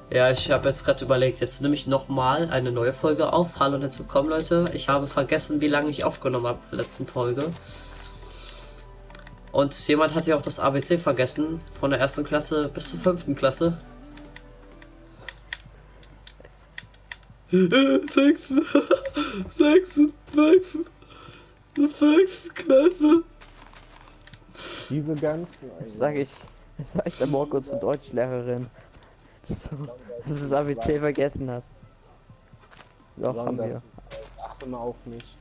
Ja, ich habe jetzt gerade überlegt, jetzt nehme ich nochmal eine neue Folge auf. Hallo und herzlich willkommen, Leute. Ich habe vergessen, wie lange ich aufgenommen habe in der letzten Folge. Und jemand hat ja auch das ABC vergessen, von der ersten Klasse bis zur fünften Klasse. Sechste, sechste Klasse. Diese ganzen, Das sag ich der Morgen zur Deutschlehrerin, dass du das ABC vergessen hast. Doch, haben wir. Achte mal auf mich.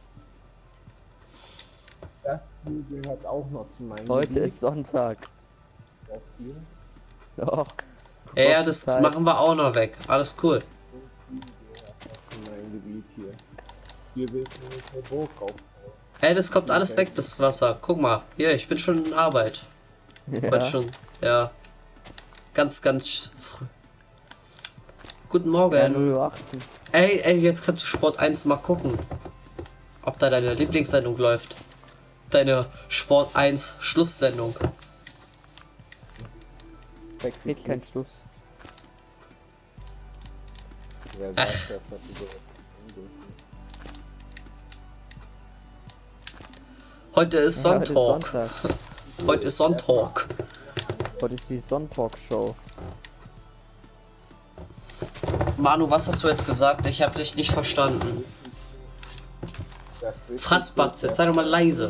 Das hier gehört auch noch zu meinem Heute Gebiet. ist Sonntag. Das hier. Doch. Ja, das machen wir auch noch weg. Alles cool. Gehört auch zu meinem Gebiet hier. Hier willst du nicht eine Burg aufbauen. Ey, das kommt alles weg, das Wasser. Guck mal, hier, ich bin schon in Arbeit. Heute Ja. schon, ja. Ganz früh. Guten Ja, Morgen. 0:18 Uhr. Ey, jetzt kannst du Sport 1 mal gucken. Ob da deine Lieblingssendung läuft. Deine Sport 1 Schlusssendung. Sexy Geht kein Schluss. Wer sagt das, dass du so Heute ist Ja, heute ist Sonntag. Sonntag. Heute ist Sonntag. Heute ist die Sonntag-Show. Manu, was hast du jetzt gesagt? Ich habe dich nicht verstanden. Fratzbatz, jetzt sei doch mal leise.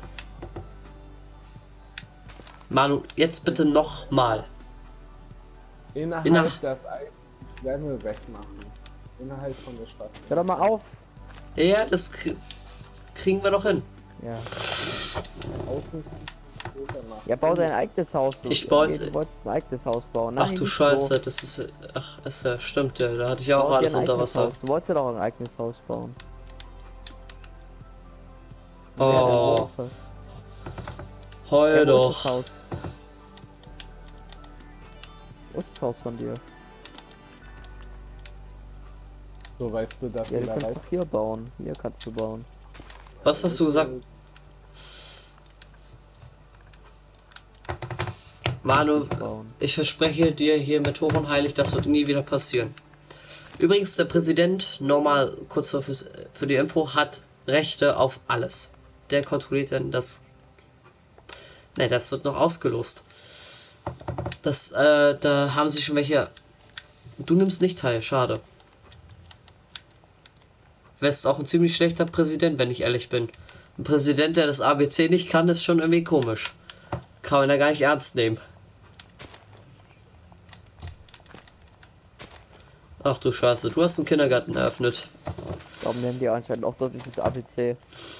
Manu, jetzt bitte nochmal. Innerhalb das Wärme wegmachen. Innerhalb von der Stadt. Hör doch mal auf. Ja, das kriegen wir doch hin. Ja. Außen später machen. Ja, bau dein eigenes Haus. Ich baue jetzt- Du wolltest ein eigenes Haus bauen. Ach Nein, du nicht Scheiße, so. das ist. Ach, ist ja, stimmt ja, da hatte ich ja auch Bau dir alles ein unter eigenes Wasser. Haus. Du wolltest ja doch ein eigenes Haus bauen. Oh. Ja, dann wo ist das? Heul Ja, wo ist das doch. Haus? Wo ist das Haus von dir? So weißt du, dass Ja, du du da kannst weißt. doch hier bauen. Hier kannst du bauen. Was hast du gesagt? Manu, Bauen. ich verspreche dir hier mit Hoch und Heilig, das wird nie wieder passieren. Übrigens, der Präsident, nochmal kurz für die Info, hat Rechte auf alles. Der kontrolliert dann das. Ne, das wird noch ausgelost. Da haben sie schon welche. Du nimmst nicht teil, schade. Wärst auch ein ziemlich schlechter Präsident, wenn ich ehrlich bin. Ein Präsident, der das ABC nicht kann, ist schon irgendwie komisch. Kann man da gar nicht ernst nehmen. Ach du Scheiße, du hast einen Kindergarten eröffnet. Darum nennen die anscheinend auch dort dieses ABC.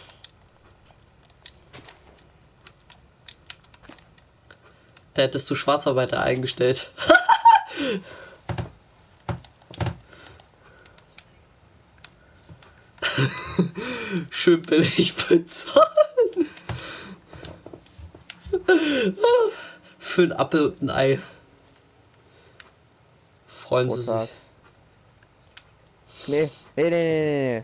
Da hättest du Schwarzarbeiter eingestellt. Schön billig bezahlen. Für ein Apfel und ein Ei. Freuen Pro sie Tag. sich. Nee.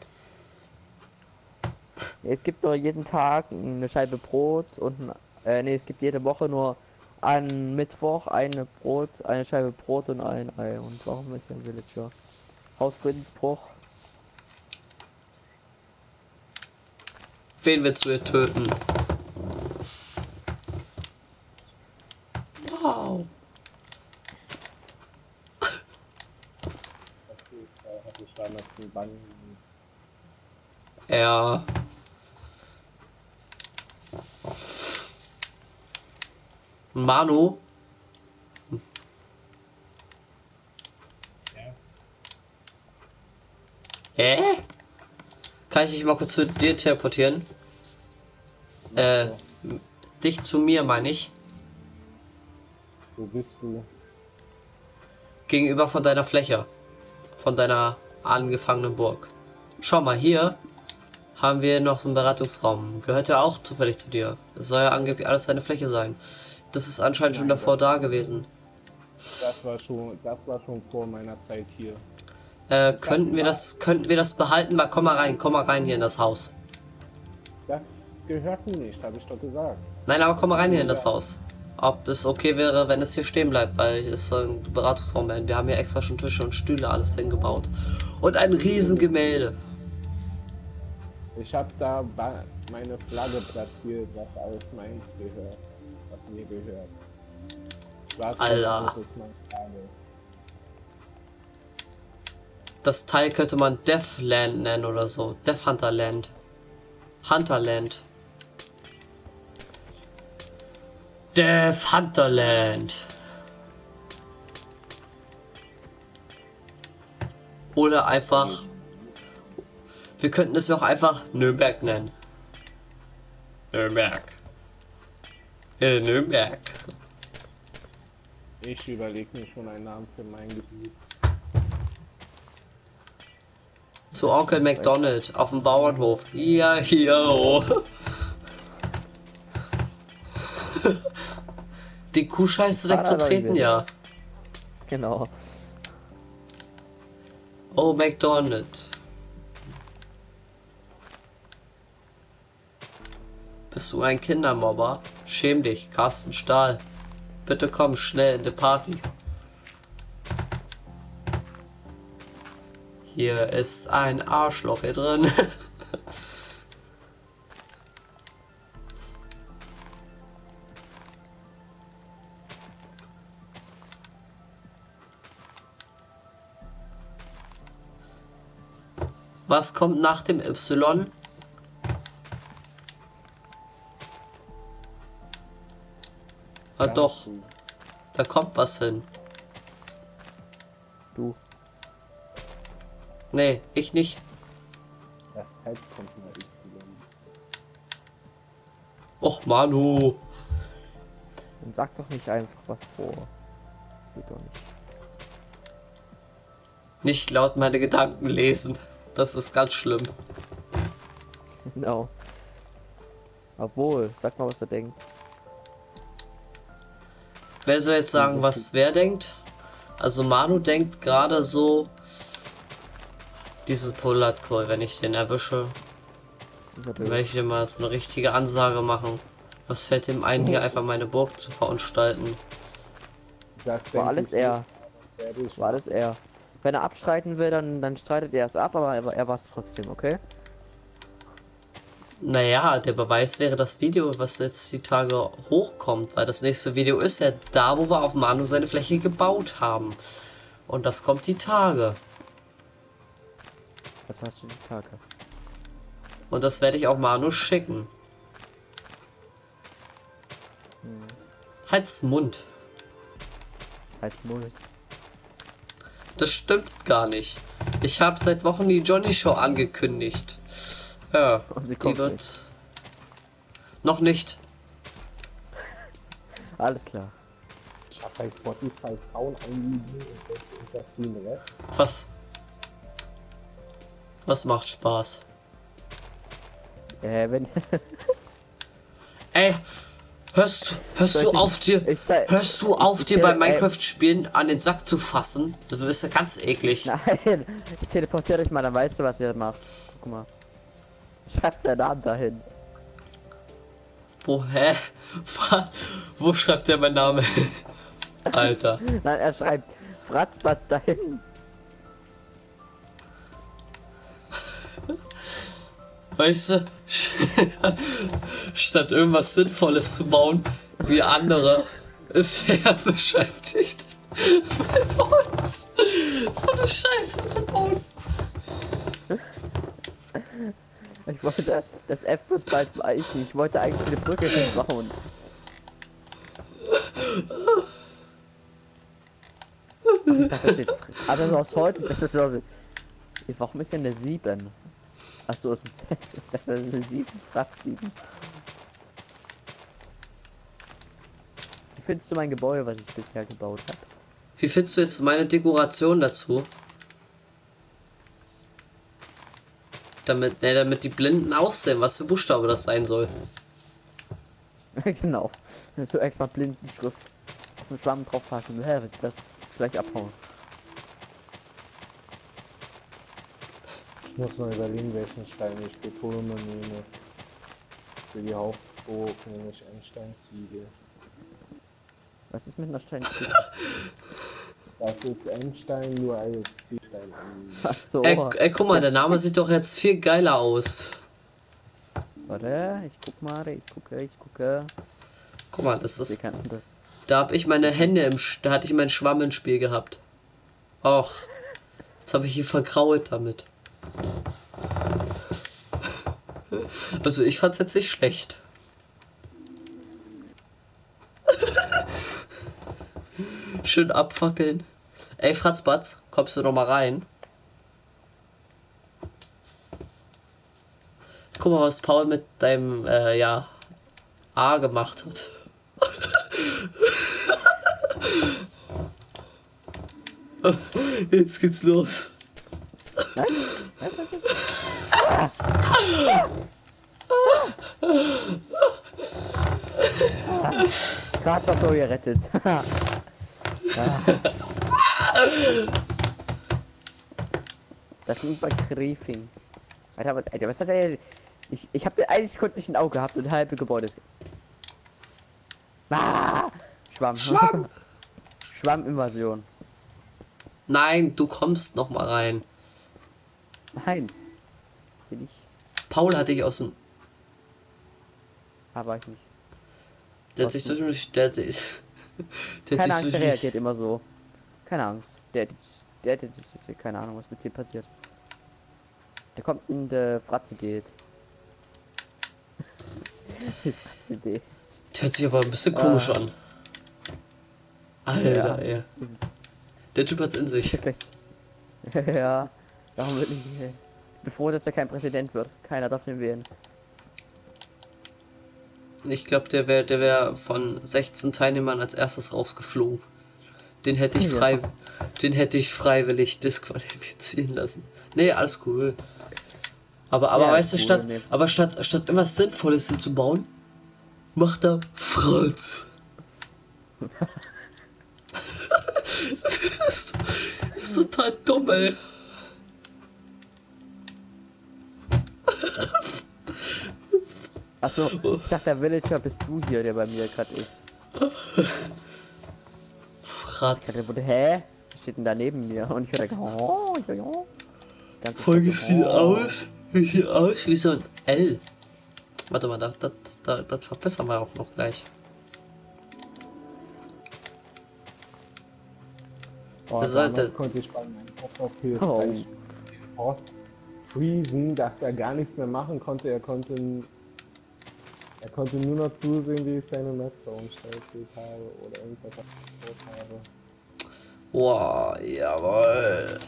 Nee, es gibt doch jeden Tag eine Scheibe Brot und es gibt jede Woche nur an Mittwoch eine Scheibe Brot und ein Ei. Und warum ist ja ein Villager? Hausfriedensbruch. Wen willst du hier töten? Wow. Hatte ich damals einen Bann. Ja. Manu? Hä? Kann ich dich mal kurz zu dir teleportieren? Dich zu mir, meine ich. Wo bist du? Gegenüber von deiner Fläche. Von deiner angefangenen Burg. Schau mal, hier haben wir noch so einen Beratungsraum. Gehört ja auch zufällig zu dir. Das soll ja angeblich alles deine Fläche sein. Das ist anscheinend schon Nein, davor da gewesen. Das war schon vor meiner Zeit hier. Könnten wir das behalten? Komm mal rein hier in das Haus. Das gehört mir nicht, habe ich doch gesagt. Nein, aber komm mal rein hier in das Haus. ob es okay wäre, wenn es hier stehen bleibt, weil es soll ein Beratungsraum werden. Wir haben hier extra schon Tische und Stühle alles hingebaut. Und ein riesen Gemälde. Ich habe meine Flagge platziert, was alles meins gehört. Was mir gehört. Alter. Das ist meine Flagge. Das Teil könnte man Deathland nennen oder so. Death Hunter Land. Hunterland. Death Hunterland. Oder einfach. Wir könnten es ja auch einfach Nürnberg nennen. Nürnberg. Nürnberg. Ich überlege mir schon einen Namen für mein Gebiet. Zu Onkel McDonald auf dem Bauernhof. Ja, yo. Die Kuhscheiße wegzutreten, ja. Genau. Oh, McDonald. Bist du ein Kindermobber? Schäm dich, Carsten Stahl. Bitte komm schnell in die Party. Hier ist ein Arschloch hier drin. Was kommt nach dem Y? Ah, doch, da kommt was hin. Du. Nee, ich nicht. Das Z kommt mal Y. Och, Manu. Dann sag doch nicht einfach was vor. Das geht doch nicht. Nicht laut meine Gedanken lesen. Das ist ganz schlimm. Genau. Obwohl, sag mal, was er denkt. Wer soll jetzt sagen, was wer denkt? Also Manu denkt gerade so, diese Polatkohl, wenn ich den erwische, dann werde ich ihm mal so eine richtige Ansage machen. Was fällt ihm ein, hier einfach meine Burg zu verunstalten? Das War alles er. War alles er. Wenn er abstreiten will, dann streitet er es ab, aber er war es trotzdem, okay? Naja, der Beweis wäre das Video, was jetzt die Tage hochkommt, weil das nächste Video ist ja da, wo wir auf Manu seine Fläche gebaut haben. Und das kommt die Tage. Was hast du die Tage? Und das werde ich auch Manu schicken. Halt's Mund. Als Mull. Das stimmt gar nicht. Ich habe seit Wochen die Johnny Show angekündigt. Ja, Und sie die kommt wird nicht. noch nicht. Alles klar. Ich habe bei Spotify Frauen eingegeben und das wie ein Rest. Was macht Spaß? Wenn. Ey, hörst du auf dir, hörst du auf dir bei Minecraft spielen an den Sack zu fassen? Das ist ja ganz eklig. Nein, ich teleportiere dich mal, dann weißt du, was ihr macht. Guck mal. Schreibt seinen Namen dahin. Wo, hä? Wo schreibt der mein Name? Alter. Nein, er schreibt Fratzbatz dahin. Weißt du, statt irgendwas Sinnvolles zu bauen, wie andere, ist er beschäftigt mit uns so eine Scheiße zu bauen. Ich wollte das F plus bald weichen. Ich wollte eigentlich eine Brücke hinbauen. Ich dachte, das steht, aber so aus Holz, das ist so. Warum ist denn eine 7? Achso, ist ein Z. Ich dachte, das ist eine 7, Fratz 7. Wie findest du mein Gebäude, was ich bisher gebaut habe? Wie findest du jetzt meine Dekoration dazu? Damit die Blinden auch sehen, was für Buchstabe das sein soll. Genau. So extra Blindenschrift auf den Schlamm draufpacken. Ja, das gleich abhauen. Ich muss mal überlegen, welchen Stein ich für Türme nehme. Für die Hauptburg nehme ich Endsteinziegel. Was ist mit einer Steinspiegel? Das ist Endstein, nur als Zielstein. Ach so. Guck mal, der Name sieht doch jetzt viel geiler aus. Warte, ich guck mal, ich gucke. Guck mal, das Ich ist. kann andere. Da habe ich meine Hände da hatte ich meinen Schwamm im Spiel gehabt. Och, jetzt habe ich hier vergrault damit. Also ich fand's jetzt nicht schlecht. Schön abfackeln. Ey, Fratzbatz, kommst du noch mal rein? Guck mal, was Paul mit deinem, ja, A gemacht hat. Jetzt geht's los. Gerade noch so gerettet. Das liegt bei Griefing. Alter, was hat er? Ich habe 1 Sekunde nicht ein Auge gehabt und halbe Gebäude. Schwamm. Schwamm! Schwamminvasion. Nein, du kommst noch mal rein. Nein. Bin ich. Paul hat dich aus dem. Aber ich nicht. Der hat sich zwischendurch. Der hat sich Keine Angst, der zwischendurch. reagiert immer so. Keine Angst. Der keine Ahnung, was mit dir passiert. Der kommt in der Fratze-Date. Die Fratze-Date. Der hört sich aber ein bisschen komisch an. Alter, ey. Der Typ hat's in sich. Wirklich. Ja, darum will ich. Bevor, dass er kein Präsident wird. Keiner darf ihn wählen. Ich glaube, der wär von 16 Teilnehmern als erstes rausgeflogen. Den hätte ich Ja. Den hätte ich freiwillig disqualifizieren lassen. Nee, alles cool. Aber Ja, weißt du, cool, nee. statt irgendwas Sinnvolles hinzubauen, macht er Fratz. Das ist total dumm, ey. Achso, ich dachte, der Villager bist du hier, der bei mir gerade ist. Fratz. Der wurde, hä? Was steht denn da neben mir? Und ich höre, ganz Folge sieht aus wie so ein L. Warte mal, das verbessern wir auch noch gleich. Oh, Das sollte- damals konnte ich bei meinem Kopf auf PS3 Oh. Forst freezen, dass er gar nichts mehr machen konnte. Er konnte nur noch zusehen, wie ich seine Metze umstellt habe oder irgendwas aufgebaut habe. Wow, jawohl.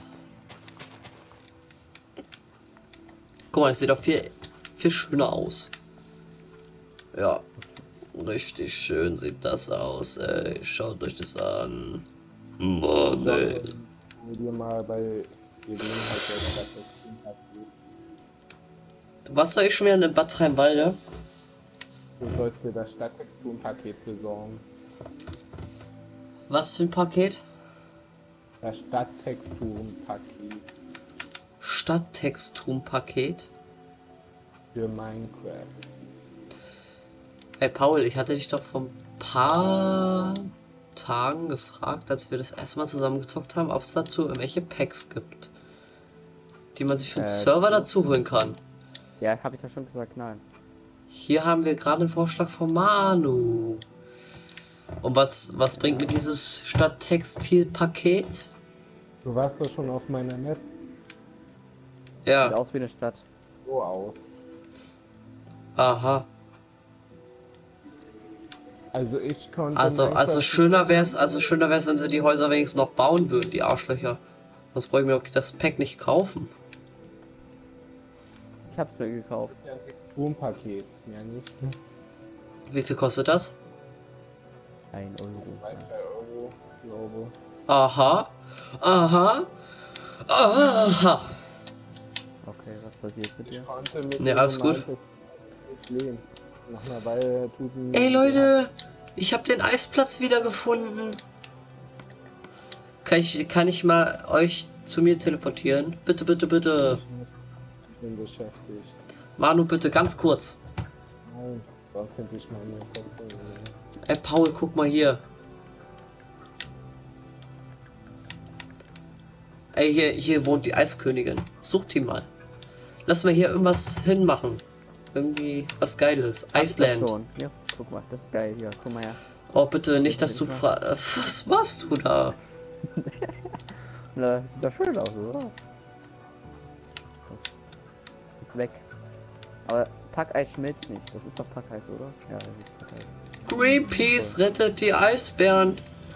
Guck mal, das sieht doch viel schöner aus. Ja, richtig schön sieht das aus, ey. Schaut euch das an. Mann, ey. Wo dir mal bei Gelegenheit der Stadt das Team hat. Was soll ich schon wieder in Bad Freienwalde? Du sollst dir das Stadttexturenpaket besorgen. Was für ein Paket? Das Stadttexturenpaket Stadttexturenpaket? für Minecraft. Hey Paul, ich hatte dich doch vor ein paar Tagen gefragt, als wir das erste Mal zusammengezockt haben, ob es dazu irgendwelche Packs gibt, die man sich für den Server dazu holen kann. Ja, habe ich da schon gesagt, nein. Hier haben wir gerade einen Vorschlag von Manu. Und was bringt mir dieses Stadttextilpaket? Du warst doch schon auf meiner Map Sieht Ja, aus wie eine Stadt. so aus. aha. Also ich konnte. Also schöner wär's, wenn sie die Häuser wenigstens noch bauen würden, die Arschlöcher. Sonst brauche ich mir auch das Pack nicht kaufen. Ich hab's mir gekauft. Das ist ja ein Texturenpaket, mehr nicht. Wie viel kostet das? 1 Euro. 2, 3 Euro, glaube. Aha. Aha. Aha. Okay, was passiert mit dir? Ich konnte mit Ja, alles gut. leben. Nach einer Weile tut Ey Leute, ich habe den Eisplatz wieder gefunden. Kann ich mal euch zu mir teleportieren? Bitte, bitte, bitte. Ich bin beschäftigt. Manu, bitte, ganz kurz. Nein, da finde ich meine Festung. Ey Paul, guck mal hier. Ey, hier wohnt die Eiskönigin. Such die mal. Lass mal hier irgendwas hinmachen. Irgendwie was Geiles. Hab ich doch Iceland. schon. Hier, guck mal, das ist geil. Hier, guck mal her. Oh, bitte nicht, dass Jetzt du bin ich was machst du da? Na, sieht doch schön aus, oder? Ist weg. Aber Packeis schmilzt nicht. Das ist doch Packeis, oder? Ja, das ist Packeis. Greenpeace rettet die Eisbären.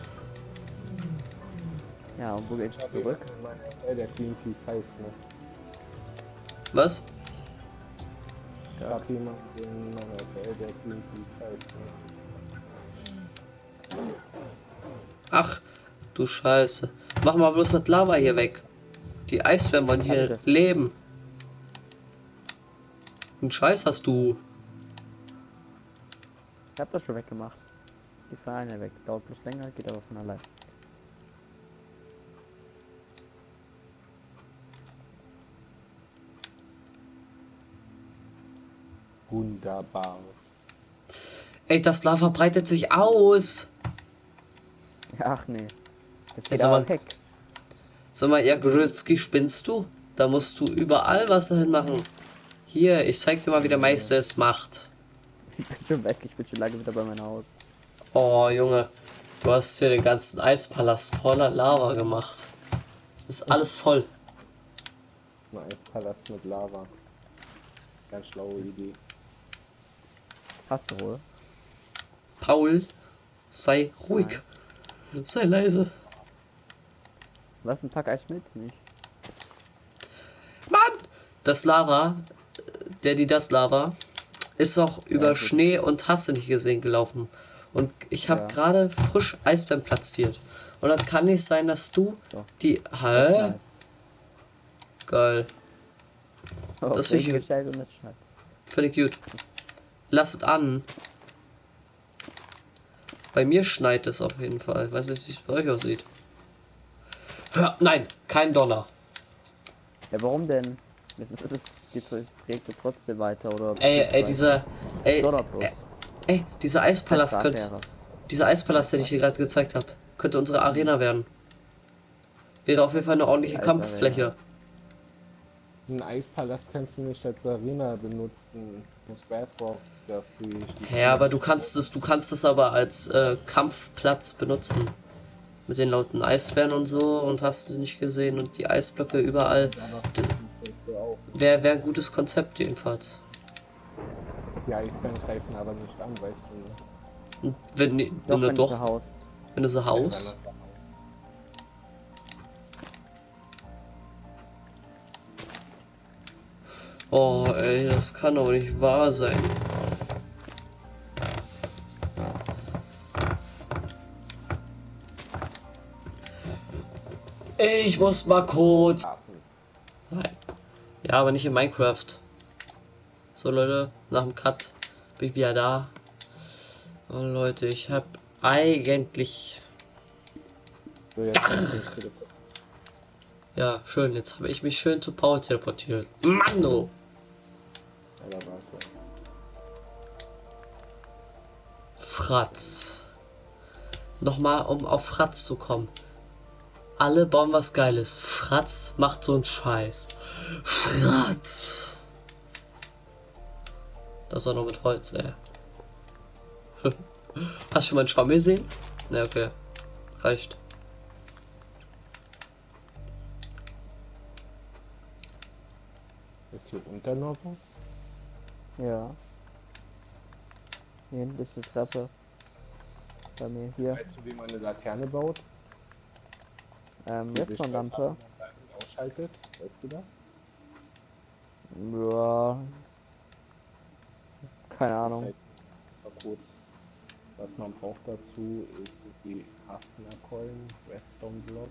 Ja, und wo geht's zurück? Der Greenpeace heißt, ne? Was? Ich hab jemanden in meiner FL, der Greenpeace heißt, ne? Ach, du Scheiße. Mach mal bloß das Lava hier weg. Die Eisbären wollen hier Danke. leben. Einen Scheiß hast du. Ich hab das schon weggemacht. Die Vereine weg. Dauert bloß länger, geht aber von allein. Wunderbar. Ey, das Lava breitet sich aus. Ach nee. Das Ey, geht sag aber mal- weg. Sag mal, ja, Grützki, spinnst du? Da musst du überall was dahin machen. Hier, ich zeig dir mal, wie der Meister es macht. Ich bin schon weg. Ich bin schon lange wieder bei meinem Haus. Oh, Junge. Du hast hier den ganzen Eispalast voller Lava gemacht. Ist alles voll. Ein Eispalast mit Lava. Ganz schlaue Idee. Hast du wohl? Paul, sei ruhig. Sei leise. Was, ein Packeis schmilzt nicht? Mann! Das Lava, das Lava, ist auch über gut. Schnee und hast du nicht gesehen gelaufen. Und ich habe Ja. gerade frisch Eisbären platziert. Und das kann nicht sein, dass du Doch. die... Hä? Schneit. Geil. Oh, Das Regen will ich- gescheit und jetzt schneit's. Völlig gut. Lass es an. Bei mir schneit es auf jeden Fall. Weiß nicht, wie es bei euch aussieht. Hör, nein, kein Donner. Ja, warum denn? Es regnet trotzdem weiter, oder? Ey, Donner bloß. dieser Eispalast Beste könnte... Affäre. Dieser Eispalast, den ich hier gerade gezeigt habe, könnte unsere Arena werden. Wäre auf jeden Fall eine ordentliche Die Kampffläche. Ein Eispalast kannst du nicht als Arena benutzen. Das Bedrock, dass sie. Ja, aber du kannst es aber als Kampfplatz benutzen. Mit den lauten Eisbären und so und hast du nicht gesehen und die Eisblöcke überall. Wäre ein gutes Konzept jedenfalls. Die Eisbären greifen aber nicht an, weißt du, ne? Und wenn, Doch, wenn du wenn du doch, zu haust. wenn du so haust. Oh, ey, das kann doch nicht wahr sein. Ich muss mal kurz. Nein. Ja, aber nicht in Minecraft. So, Leute, nach dem Cut bin ich wieder da. Oh, Leute, ich habe eigentlich. So, jetzt Ja, schön, jetzt habe ich mich schön zu Paul teleportiert. Mann, oh. Alter, warte. Fratz. Nochmal, um auf Fratz zu kommen. Alle bauen was Geiles. Fratz macht so einen Scheiß. Fratz. Das auch noch mit Holz, ey. Hast du schon mal einen Schwamm gesehen? Ne, okay. Reicht. Ist hier unter noch was? Ja. Hier hinten ist die Treppe. Bei mir hier. Weißt du, wie man eine Laterne baut? Jetzt noch eine Lampe. Ausschaltet? Weißt du das? Ja. Keine Ahnung. Das heißt, mal kurz. Was man braucht dazu ist die Hafnerkeulen, Redstone Block.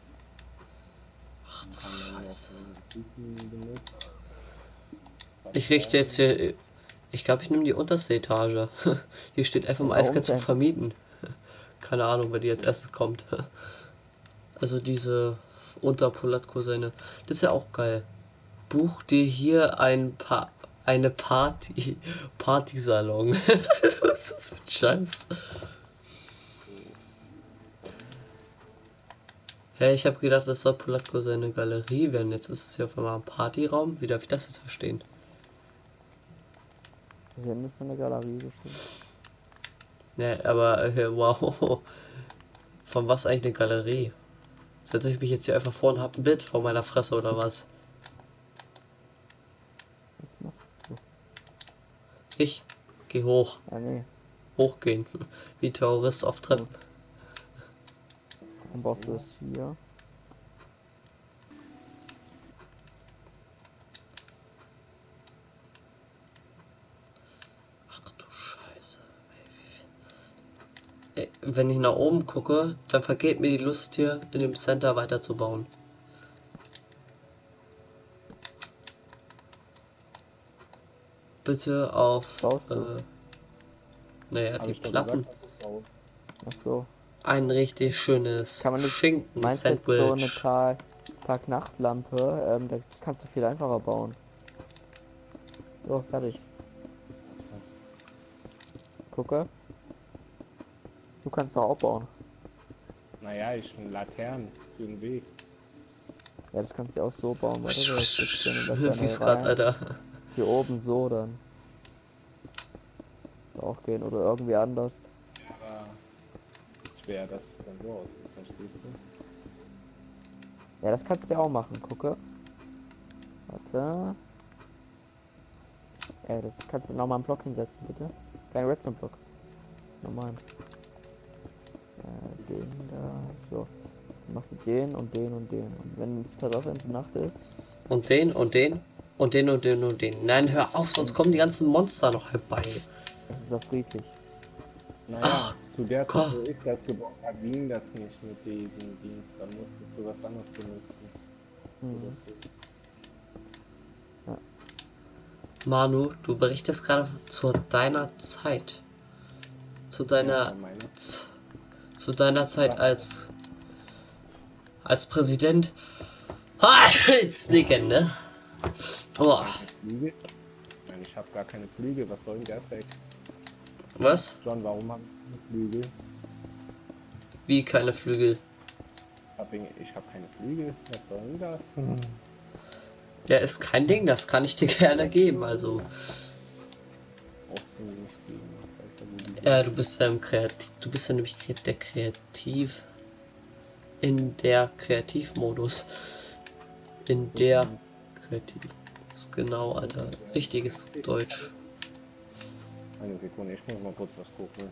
Ach du Kann man noch Scheiße. einen Kuchen benutzen. Ich richte jetzt hier. Ich glaube, ich nehme die unterste Etage. Hier steht FM Warum eiskalt zu denn? vermieten. Keine Ahnung, wer die als erstes kommt. Also diese Unterpolatko-Seine. Das ist ja auch geil. Buch dir hier eine Partysalon. Was ist das für ein Scheiß? Hä, ich habe gedacht, das soll Polatko seine Galerie werden. Jetzt ist es ja auf einmal ein Partyraum. Wie darf ich das jetzt verstehen? Hier hinten ist so eine Galerie bestimmt. Ne, aber wow. Von was eigentlich eine Galerie? Setze ich mich jetzt hier einfach vor und hab ein Bild vor meiner Fresse oder was? Was machst du? Ich geh hoch. Ah, nee. Hochgehen. Wie Terrorist auf Treppen. Dann brauchst du das hier. Ach du Scheiße. Ey, wenn ich nach oben gucke, dann vergeht mir die Lust hier in dem Center weiterzubauen. Bitte auf Baust du? naja, Habe die ich doch Platten. gesagt, dass ich baue. Ach so. Ein richtig schönes Kann man nicht. Meinst du jetzt so eine Schinken-Sandwich. Tag-Nacht-Lampe? Das kannst du viel einfacher bauen. So, fertig. Gucke. Du kannst doch auch bauen. Naja, ich bin Laternen für den Weg. Ja, das kannst du auch so bauen, warte, da steckst du eine Wie Laterne es grad, rein. Alter. Hier oben so dann. Soll auch gehen oder irgendwie anders. Aber schwer, dass es dann so aussieht, verstehst du? Ja, das kannst du ja auch machen, gucke. Warte. Das kannst du nochmal einen Block hinsetzen, bitte. Kein Redstone-Block. Normal. Den da. So. Dann machst du den und den und den. Und wenn es pass auf, wenn es Nacht ist. Und den und den und den und den und den. Nein, hör auf, sonst kommen die ganzen Monster noch herbei. Das ist auch friedlich. Naja, Ach, zu der Zeit, Gott. wo ich das gebaut habe, ging das nicht mit diesem Dienst. Dann musstest du was anderes benutzen. Hm. Ja. Manu, du berichtest gerade zu deiner Zeit. Zu Ja, deiner meine. zu deiner Zeit als Präsident. Als Legende. Oh, Flügel? Nein, ich habe gar keine Flügel. Was soll denn der Dreck? was? John, warum habe ich keine Flügel? Wie keine Flügel? Ich habe keine Flügel. Was soll denn das? Ja, ist kein Ding, das kann ich dir gerne geben. Also, Brauchst du nicht geben. Ich weiß ja, wo die du bist ja du bist ja nämlich der Kreativ in der Kreativmodus. In der Kreativ. Ist genau, Alter. Richtiges Deutsch. Eine Sekunde, ich muss mal kurz was gucken.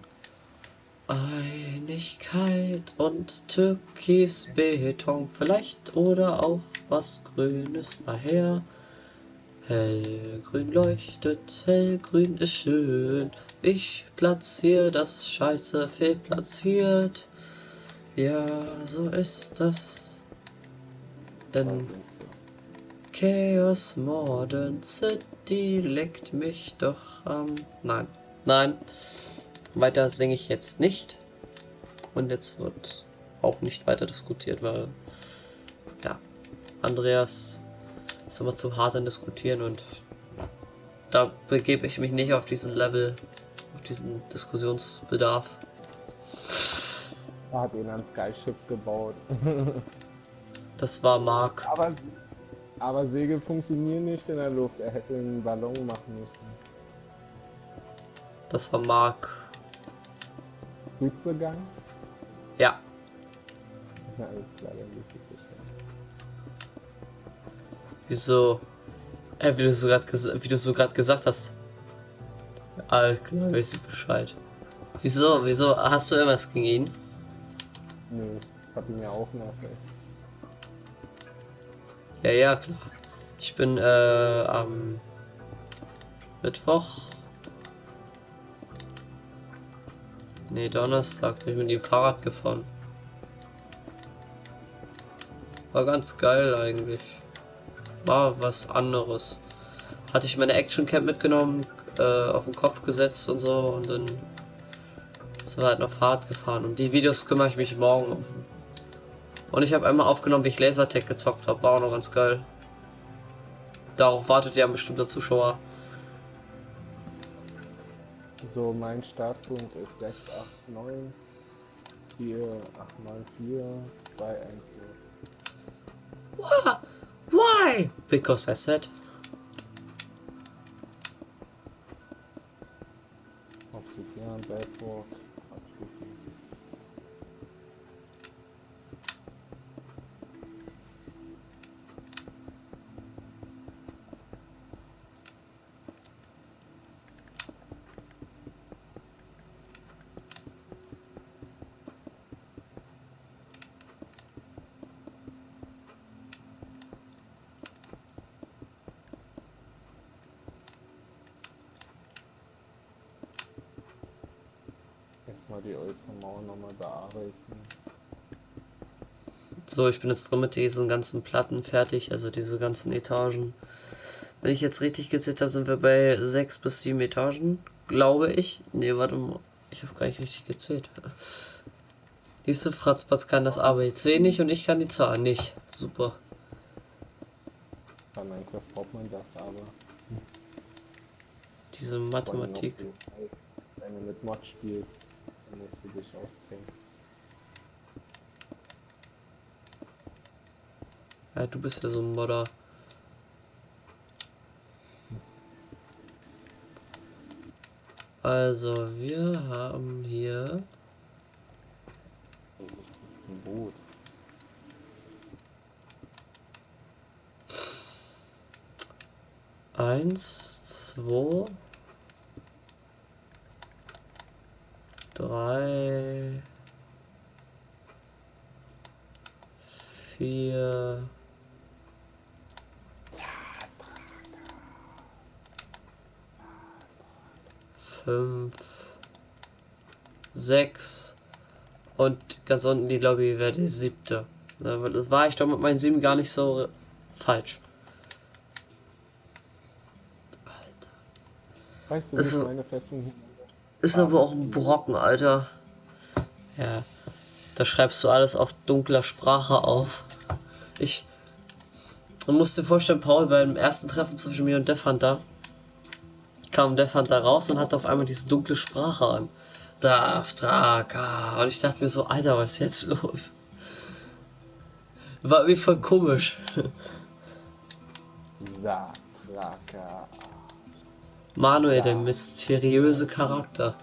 Einigkeit und Türkisbeton vielleicht oder auch was Grünes daher. Hellgrün leuchtet, hellgrün ist schön. Ich platziere das Scheiße fehlplatziert. Ja, so ist das. Da In sind sie. Chaos Modern City leckt mich doch am. Nein. Nein. Weiter singe ich jetzt nicht. Und jetzt wird auch nicht weiter diskutiert, weil ja, Andreas ist immer zu hart an Diskutieren und da begebe ich mich nicht auf diesen Level, auf diesen Diskussionsbedarf. Er hat ihn ans Skyship gebaut. Das war Mark. Aber Segel funktionieren nicht in der Luft. Er hätte einen Ballon machen müssen. Das war Mark. Rückzugang? Ja. Na, ist leider nicht verstanden. Wieso? Wie du so gerade gesagt hast. Alles klar, weiß ich Bescheid. Wieso? Hast du irgendwas gegen ihn? Nö, ich hab ihn ja auch nervig. Ja, klar. Ich bin am Mittwoch. Nee, Donnerstag bin ich mit dem Fahrrad gefahren. War ganz geil eigentlich. War was anderes. Hatte ich meine Action Camp mitgenommen, auf den Kopf gesetzt und so und dann sind wir halt noch Fahrrad gefahren. Um die Videos kümmere ich mich morgen um. Und ich habe einmal aufgenommen, wie ich Lasertag gezockt habe. War auch noch ganz geil. Darauf wartet ja ein bestimmter Zuschauer. So, mein Startpunkt ist 689 4 894 210. Why? Because I said. Obsidian, Bedrock, abschließen. Jetzt mal die äußere Mauer nochmal bearbeiten. So, ich bin jetzt drin mit diesen ganzen Platten fertig, also diese ganzen Etagen. Wenn ich jetzt richtig gezählt habe, sind wir bei 6 bis 7 Etagen, glaube ich. Ne, warte mal, ich habe gar nicht richtig gezählt. Diese Fratzpatz kann das ABC nicht und ich kann die Zahlen nicht. Super. Bei Minecraft braucht man das aber. Diese Vor allem noch Mathematik. viel Zeit. Wenn du mit Mod spielst, dann musst du dich auskennen. Ja, du bist ja so ein Modder. Also, wir haben hier Das ist ein Boot. eins, zwei, drei, vier, fünf, sechs und ganz unten die Lobby wäre die 7. Das war ich doch mit meinen 7 gar nicht so falsch. Alter. Weißt du, wie ich Also, meine Festung ist aber auch ein Brocken, Alter. Ja, da schreibst du alles auf dunkler Sprache auf. Man muss dir vorstellen, Paul, beim ersten Treffen zwischen mir und Death Hunter kam Death Hunter raus und hatte auf einmal diese dunkle Sprache an. Daftraka. Und ich dachte mir so, Alter, was ist jetzt los? War irgendwie voll komisch. Satraka. Manuel, der mysteriöse Charakter.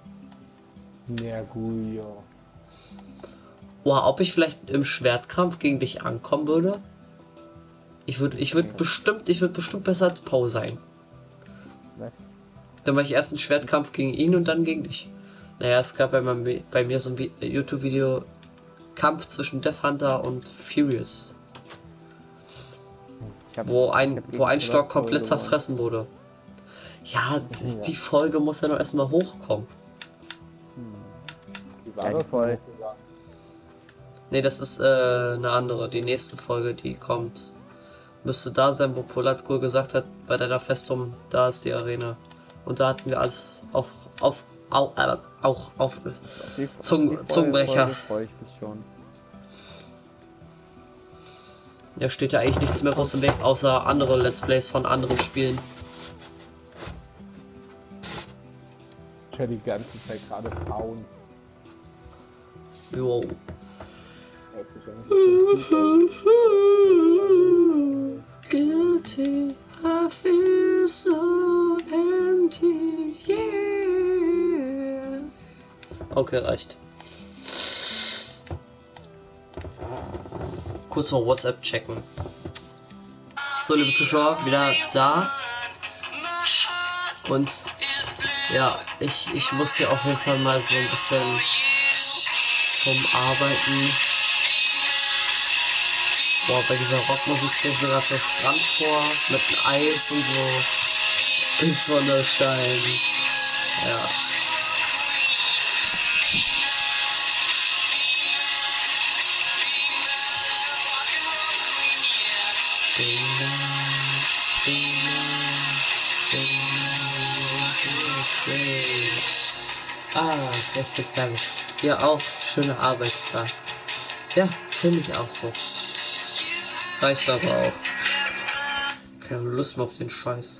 Nerguyo. Boah, ob ich vielleicht im Schwertkampf gegen dich ankommen würde? Ich würde bestimmt besser als Paul sein. Was? Dann mache ich erst einen Schwertkampf gegen ihn und dann gegen dich. Naja, es gab bei mir so ein YouTube-Video Kampf zwischen Death Hunter und Furious, wo ein Stock komplett zerfressen wurde. Ja, die Folge muss ja noch erstmal hochkommen. Wie war Ja, die das Folge. hochgeladen? Ne, das ist eine andere. Die nächste Folge, die kommt, müsste da sein, wo Polatko gesagt hat, bei deiner Festung, da ist die Arena. Und da hatten wir alles auch auf Zungenbrecher. Freue ich mich schon. Da steht ja eigentlich nichts mehr groß im Weg, außer andere Let's Plays von anderen Spielen. Ich höre die ganze Zeit gerade Frauen. Jo. Hört sich eigentlich Guilty, I feel so empty, yeah. Okay, reicht. Kurz mal WhatsApp checken. So, liebe Zuschauer, wieder da. Und ja, ich muss hier auf jeden Fall mal so ein bisschen zum Arbeiten. Boah, bei dieser Rockmusik stelle ich mir gerade so Strand vor, mit Eis und so. Und Sonnenschein. Ja. Ah, echt jetzt herrlich. Hier auch schöner Arbeitstag. Ja, finde ich auch so. Reicht aber auch. Keine Lust mehr auf den Scheiß.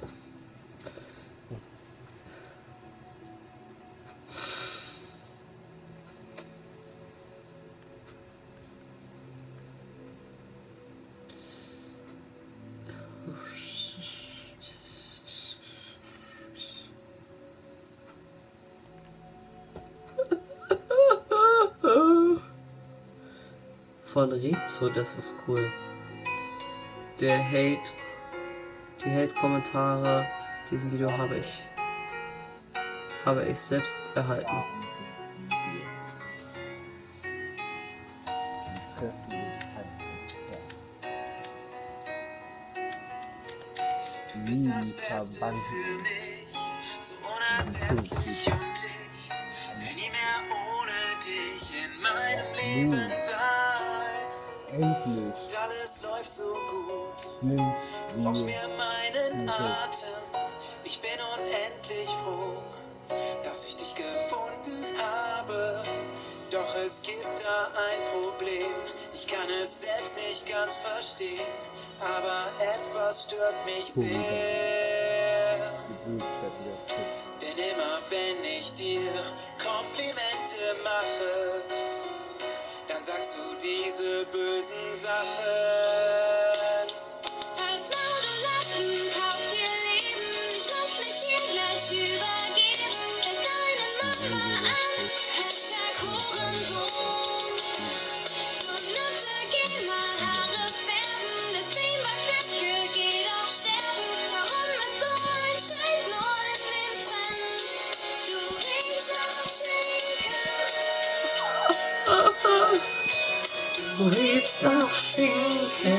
von Rezo, das ist cool. Die Hate-Kommentare, diesem Video habe ich selbst erhalten. Bist das Beste für mich, so unersetzlich und ich will nie mehr ohne dich in meinem Leben sein. Endlich. Alles läuft so gut, brauchst mir meinen Atem, ich bin unendlich froh, dass ich dich gefunden habe. Doch es gibt da ein Problem, ich kann es selbst nicht ganz verstehen, aber etwas stört mich sehr. Denn immer wenn ich dir Komplimente mache, dann sagst du diese bösen Sachen. Als Lachen, kauf dir Leben, ich muss mich hier gleich übergeben. Scheiß deinen Mama an, Hashtag Hurensohn. Du Nüsse, geh mal Haare färben, der Stream bei Flöcke geht auch sterben. Warum ist so ein Scheiß nur in den Trends? Du riechst nach Schinken. Du riechst nach Schinken.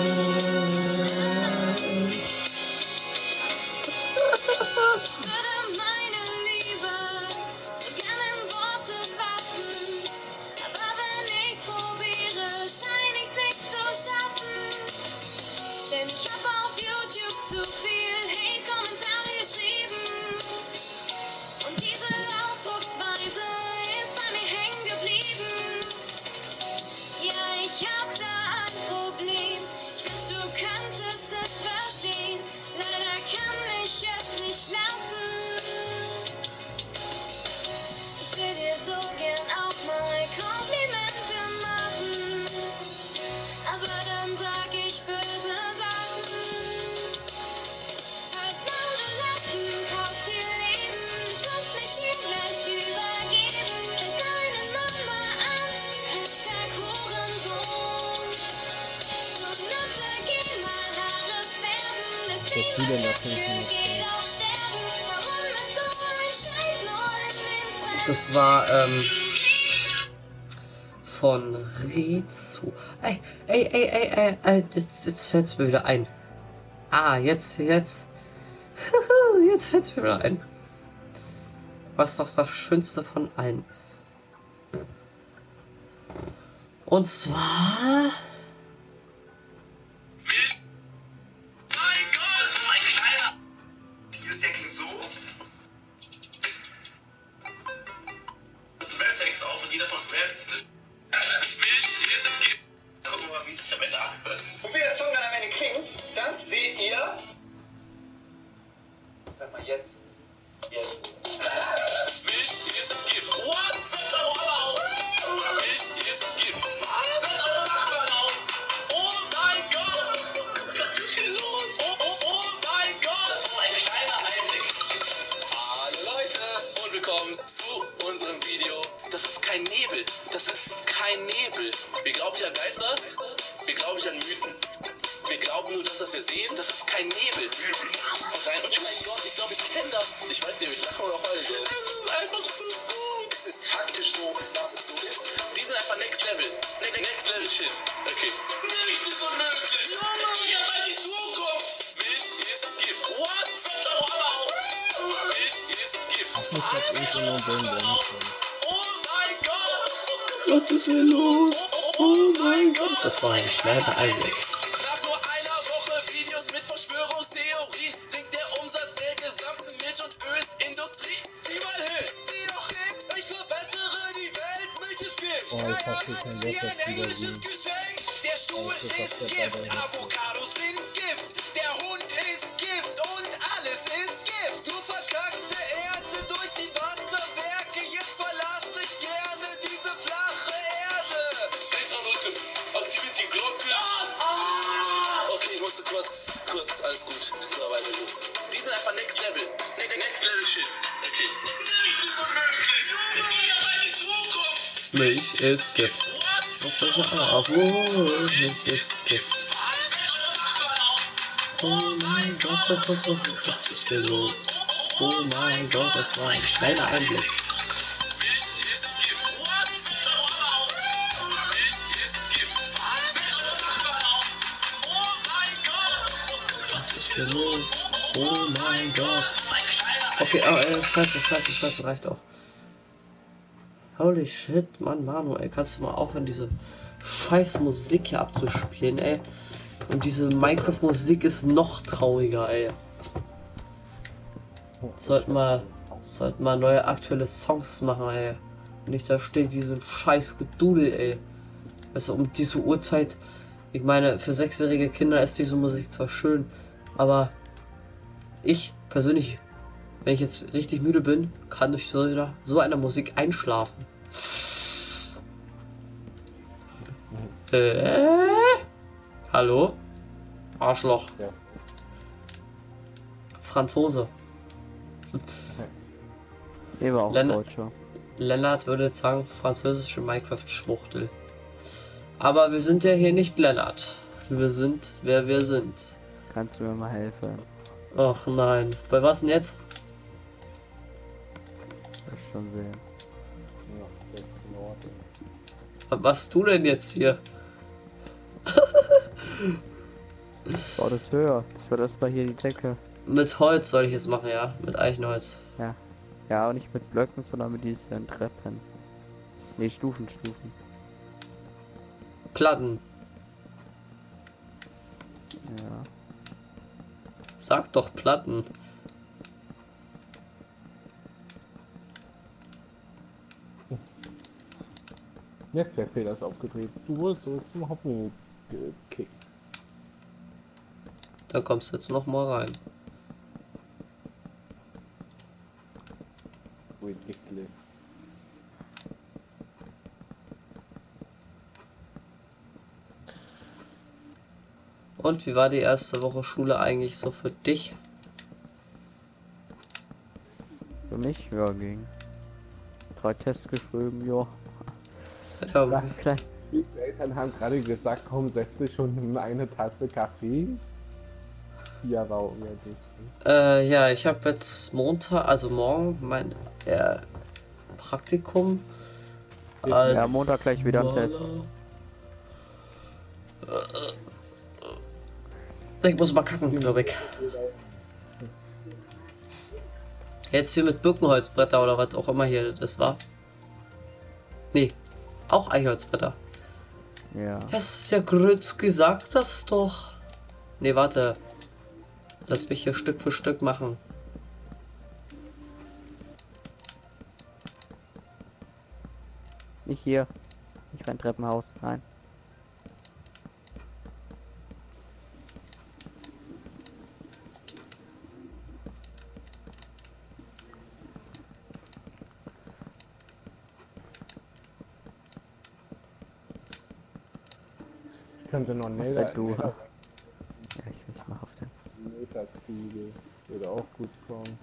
Ich würde meine Liebe so gerne in Worte fassen, aber wenn ich's probiere, schein ich's nicht zu schaffen. Denn ich hab auf YouTube zu viel Hate-Kommentare geschrieben und diese Ausdrucksweise ist bei mir hängen geblieben. Ja, ich hab da ein Problem. Ich wünsch, du könntest es verstehen. Leider kann ich es nicht lassen. Ich will dir so gern auch mal Komplimente machen, aber dann sag ich böse Sachen. Als Maul lachen, kauf dir Leben. Ich muss mich hier gleich übergeben. Scheiß deinen Mama an, Hashtag Hurensohn. Du Nüsse, geh mal Haare färben, der Stream bei Flöcke geht auch sterben. Warum ist so ein Scheiß nur in den Trends? Das war von Rezo. Jetzt fällt's mir wieder ein. Jetzt fällt's mir wieder ein. Was doch das Schönste von allen ist. Und zwar... Mein Gott, mein Kleiner! Ist der klingt so? Das ist ein Rap-Text auf und jeder von uns rappt. Milch ist es gibt. Gucken wir mal, wie es sich am Ende anhört. Und wie der Song dann am Ende klingt, das seht ihr. Sag mal jetzt. Jetzt. Milch ist das Gift. What? Setzt eure Ohren auf. Milch ist das Gift. Setzt eure Nachbarn auf. Oh mein Gott. Was ist hier los? Oh mein Gott. Ein kleiner Einblick. Hallo Leute und willkommen zu unserem Video. Das ist kein Nebel. Das ist kein Nebel. Wir glauben nicht an Geister. Wir glauben nicht an Mythen. Wir glauben nur das, was wir sehen. Das ist kein Nebel. Nein, und oh mein Gott, ich glaube, ich kenne das. Ich weiß nicht, ob ich lachen oder heulen soll. Das ist einfach so gut. Es ist praktisch so, dass es so ist. Die sind einfach Next Level. Next Level Shit. Okay. Nichts ist unmöglich. Ihr seid die Zukunft. Milch ist das Gift. What? Setzt eure Ohren auf. Milch ist das Gift. Setzt eure Nachbarn auf. Oh mein Gott. Was ist hier los? Oh mein Gott. Das war ein kleiner Einblick. Nach nur einer Woche Videos mit Verschwörungstheorien sinkt der Umsatz der gesamten Milch- und Ölindustrie. Sieh mal hin, sieh doch hin, ich verbessere die Welt, Milch ist Gift. Oh, ich hab hier kein Wie Geld ein englisches Geschenk, der Stuhl ist Gift, Avocados sind Gift, der Hund ist Gift und alles ist Gift. Du verkackte Erde durch die Wasserwerke, jetzt verlasse ich gerne diese flache Erde. Ich find die Glocke. Okay, ich musste kurz, alles gut. So, weiter geht's. Die sind einfach Next Level. Next Level Shit. Okay. Nichts ist unmöglich. Ihr seid die Zukunft. Milch ist Gift. What? Mich ist Gift. Oh mein Gott, was ist hier los? Oh mein Gott, das war ein kleiner Einblick. Was ist hier los? Oh mein Gott. Okay, scheiße, reicht auch. Holy shit, Mann, Manuel, kannst du mal aufhören, diese scheiß Musik hier abzuspielen, ey? Und diese Minecraft-Musik ist noch trauriger, ey. Sollten mal neue aktuelle Songs machen, ey. Und nicht da steht diesen scheiß Gedudel, ey. Also um diese Uhrzeit, ich meine, für 6-jährige Kinder ist diese Musik zwar schön, aber ich persönlich, wenn ich jetzt richtig müde bin, kann durch so einer Musik einschlafen. Hallo? Arschloch. Ja. Franzose. Er war auch Deutscher. Lennart würde jetzt sagen, französische Minecraft-Schwuchtel. Aber wir sind ja hier nicht Lennart. Wir sind, wer wir sind. Kannst du mir mal helfen? Ach nein. Bei was denn jetzt? Das schon sehen. Ja, das ist in Ordnung. Was du denn jetzt hier? Oh, das ist höher. Das wird erstmal hier die Decke. Mit Holz soll ich es machen, ja. Mit Eichenholz. Ja. Ja, aber nicht mit Blöcken, sondern mit diesen Treppen. Ne, Stufen. Platten. Ja. Sag doch Platten. Ja, der Fehler ist aufgedreht. Du wurdest so zum Hoppen gekickt. Da kommst du jetzt noch mal rein. Ridiculous. Und wie war die erste Woche Schule eigentlich so für dich? Für mich, ja, ging. 3 Tests geschrieben, ja. Ja, Klein. Felix Eltern haben gerade gesagt, komm, setz dich und nimm eine Tasse Kaffee. Ja, warum ja nicht? ja, ich habe jetzt Montag, also morgen, mein Praktikum. Als Ja, Montag gleich wieder ein Test. Ich muss mal kacken, glaube ich. Jetzt hier mit Birkenholzbretter oder was auch immer hier das war. Nee, auch Eichholzbretter. Ja. Das ist ja Grützky, sagt das doch. Nee, warte. Lass mich hier Stück für Stück machen. Nicht hier. Nicht mein Treppenhaus. Nein. Ich könnte noch Was Nether, denn du? Nether, Ja, ich mach auf den. Nether-Ziegel. Würde auch gut kommen.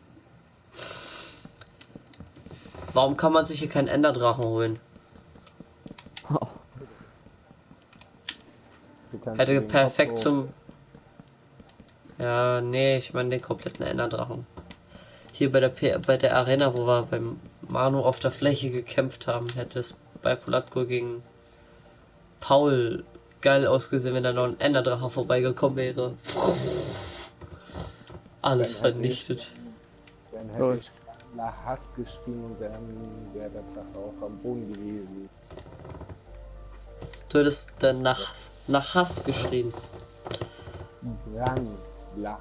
Warum kann man sich hier keinen Enderdrachen holen? Oh, Du kannst Hätte den perfekt Kopf zum... Ja, nee, ich meine den kompletten Enderdrachen. Hier bei der Arena, wo wir beim Manu auf der Fläche gekämpft haben, hätte es bei Polatko gegen Paul geil ausgesehen, wenn da noch ein Enderdrache vorbeigekommen wäre. Alles Dann hätte vernichtet. Dann Los. hätte ich nach Hass geschrien und dann wäre der Drache auch am Boden gewesen. Du hättest dann nach Hass geschrien. Rang, Hass.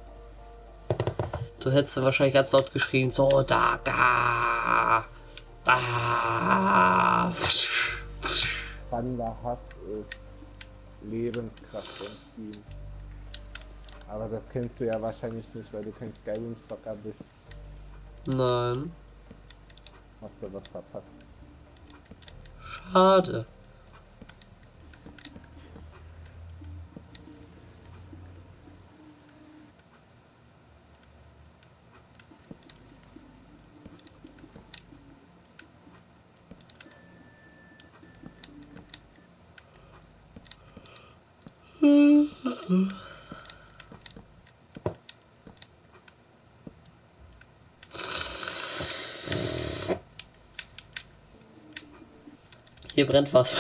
Du hättest dann wahrscheinlich ganz laut geschrien, so da, ga, ah, Spannender Hass ist Lebenskraft entziehen. Aber das kennst du ja wahrscheinlich nicht, weil du kein Skyrim-Zocker bist. Nein, Hast du was verpasst? schade. Hier brennt was.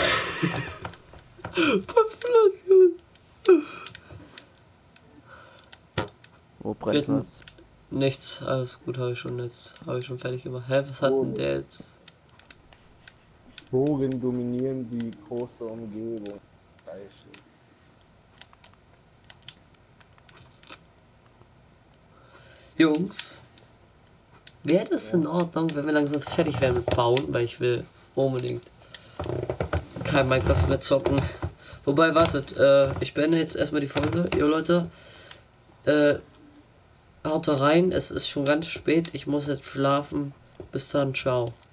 Population. Wo brennt Bitte. was? Nichts, alles gut, habe ich schon jetzt, habe ich schon fertig gemacht. Hä, was hat denn der jetzt? Bogen dominieren die große Umgebung. Scheiße. Jungs, wäre das in Ordnung, wenn wir langsam fertig werden mit Bauen, weil ich will unbedingt kein Minecraft mehr zocken. Wobei, wartet, ich beende jetzt erstmal die Folge. Jo Leute, haut da rein, es ist schon ganz spät, ich muss jetzt schlafen. Bis dann, ciao.